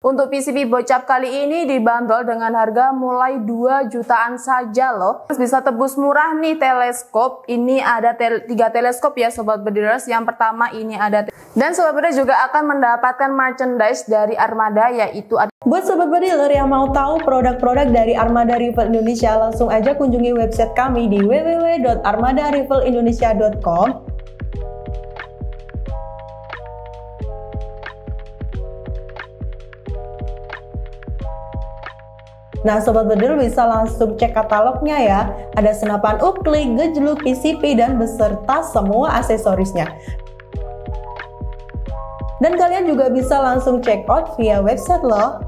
Untuk PCB bocap kali ini dibanderol dengan harga mulai 2 jutaan saja loh. Terus bisa tebus murah nih teleskop. Ini ada 3 teleskop ya Sobat Bedilers. Yang pertama ini ada. Dan Sobat Bedilers juga akan mendapatkan merchandise dari Armada, yaitu ada. Buat Sobat Bedilers yang mau tahu produk-produk dari Armada Rival Indonesia, langsung aja kunjungi website kami di www.armadarivalindonesia.com. Nah Sobat Bedilers bisa langsung cek katalognya ya. Ada senapan uklik, gejluk, PCP, dan beserta semua aksesorisnya. Dan kalian juga bisa langsung check out via website loh.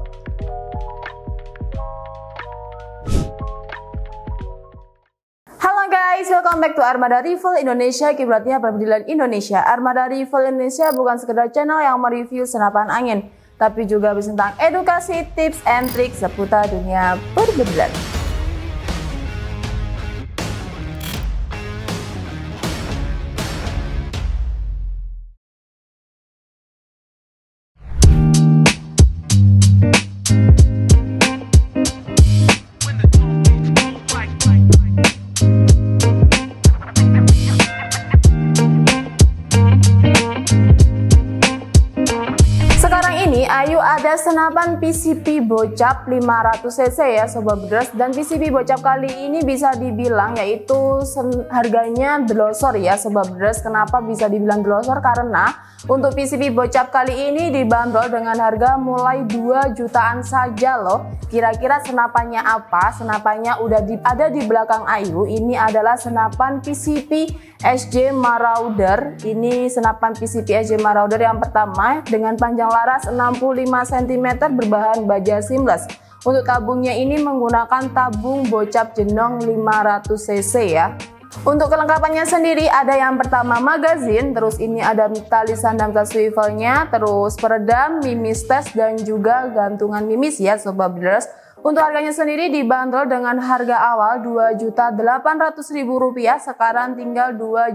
Halo guys, welcome back to Armada Rival Indonesia, kiblatnya perbedilan Indonesia. Armada Rival Indonesia bukan sekedar channel yang mereview senapan angin, tapi juga bisa tentang edukasi, tips, and trik seputar dunia perbedilan. Ayu ada senapan PCP bocap 500 cc ya Sobat Bedilers, dan PCP bocap kali ini bisa dibilang yaitu harganya delosor ya Sobat Bedilers. Kenapa bisa dibilang delosor? Karena untuk PCP bocap kali ini dibanderol dengan harga mulai 2 jutaan saja loh. Kira-kira senapannya apa? Senapannya udah ada di belakang Ayu. Ini adalah senapan PCP SJ Marauder. Ini senapan PCP SJ Marauder yang pertama dengan panjang laras 65 cm berbahan baja seamless. Untuk tabungnya ini menggunakan tabung bocap jenong 500 cc ya. Untuk kelengkapannya sendiri ada yang pertama magazin, terus ini ada tali sandang ke swivelnya, terus peredam, mimis tes, dan juga gantungan mimis ya Sobat Bedilers. Untuk harganya sendiri dibanderol dengan harga awal Rp2.800.000, sekarang tinggal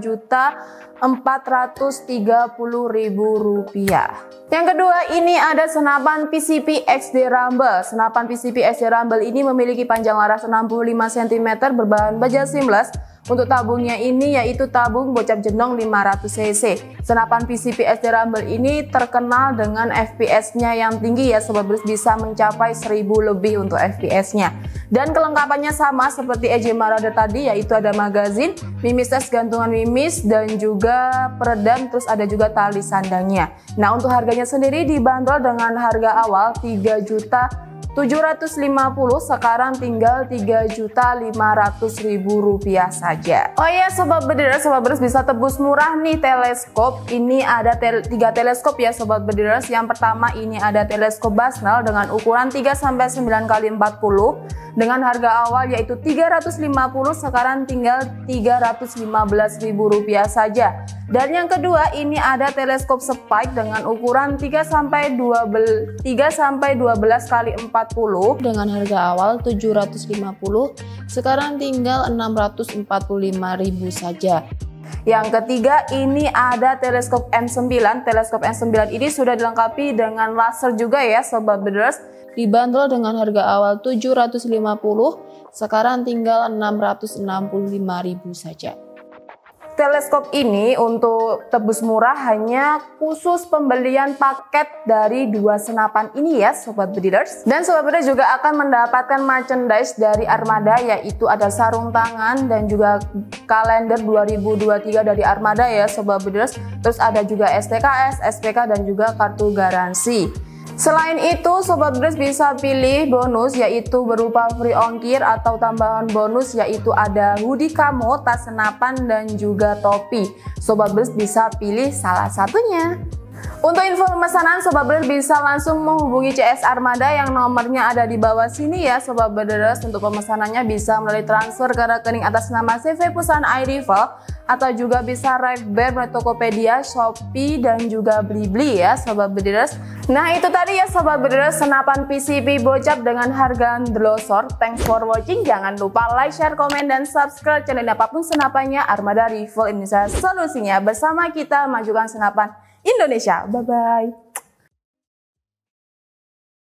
Rp2.430.000. Yang kedua ini ada senapan PCP XD Rumble. Senapan PCP XD Rumble ini memiliki panjang laras 65 cm berbahan baja seamless. Untuk tabungnya ini yaitu tabung bocap jenong 500 cc. Senapan PCP XD Rumble ini terkenal dengan FPS-nya yang tinggi ya Sobat Bedilers, bisa mencapai 1000 lebih untuk FPS-nya. Dan kelengkapannya sama seperti SJ Marauder tadi, yaitu ada magazin, mimis tes gantungan mimis, dan juga peredam, terus ada juga tali sandangnya. Nah untuk harganya sendiri dibanderol dengan harga awal Rp3.750.000, sekarang tinggal Rp3.500.000 saja. Oh iya Sobat Bedilers bisa tebus murah nih teleskop. Ini ada 3 teleskop ya Sobat Bedilers. Yang pertama ini ada teleskop Basnel dengan ukuran 3-9x40 dengan harga awal yaitu Rp350, sekarang tinggal Rp315.000 saja. Dan yang kedua ini ada teleskop Spike dengan ukuran 3-12x40 dengan harga awal Rp750, sekarang tinggal Rp645.000 saja. Yang ketiga ini ada teleskop M9. Teleskop M9 ini sudah dilengkapi dengan laser juga ya Sobat Bedilers. Dibanderol dengan harga awal Rp750, sekarang tinggal Rp665.000 saja. Teleskop ini untuk tebus murah hanya khusus pembelian paket dari 2 senapan ini ya Sobat Bedilers. Dan Sobat Bedilers juga akan mendapatkan merchandise dari Armada, yaitu ada sarung tangan dan juga kalender 2023 dari Armada ya Sobat Bedilers. Terus ada juga STKS, SPK, dan juga kartu garansi. Selain itu Sobat Bedilers bisa pilih bonus, yaitu berupa free ongkir atau tambahan bonus, yaitu ada hoodie camo, tas senapan, dan juga topi. Sobat Bedilers bisa pilih salah satunya. Untuk info pemesanan Sobat Bedilers bisa langsung menghubungi CS Armada yang nomornya ada di bawah sini ya Sobat Bedilers. Untuk pemesanannya bisa melalui transfer ke rekening atas nama CV Perusahaan iRival, atau juga bisa Ravebear melalui Tokopedia, Shopee, dan juga Blibli ya Sobat Bedilers. Nah itu tadi ya Sobat Bedilers senapan PCP bocap dengan harga delosor. Thanks for watching. Jangan lupa like, share, komen, dan subscribe channel apapun senapannya. Armada Rival Indonesia, solusinya bersama kita majukan senapan Indonesia. Bye-bye.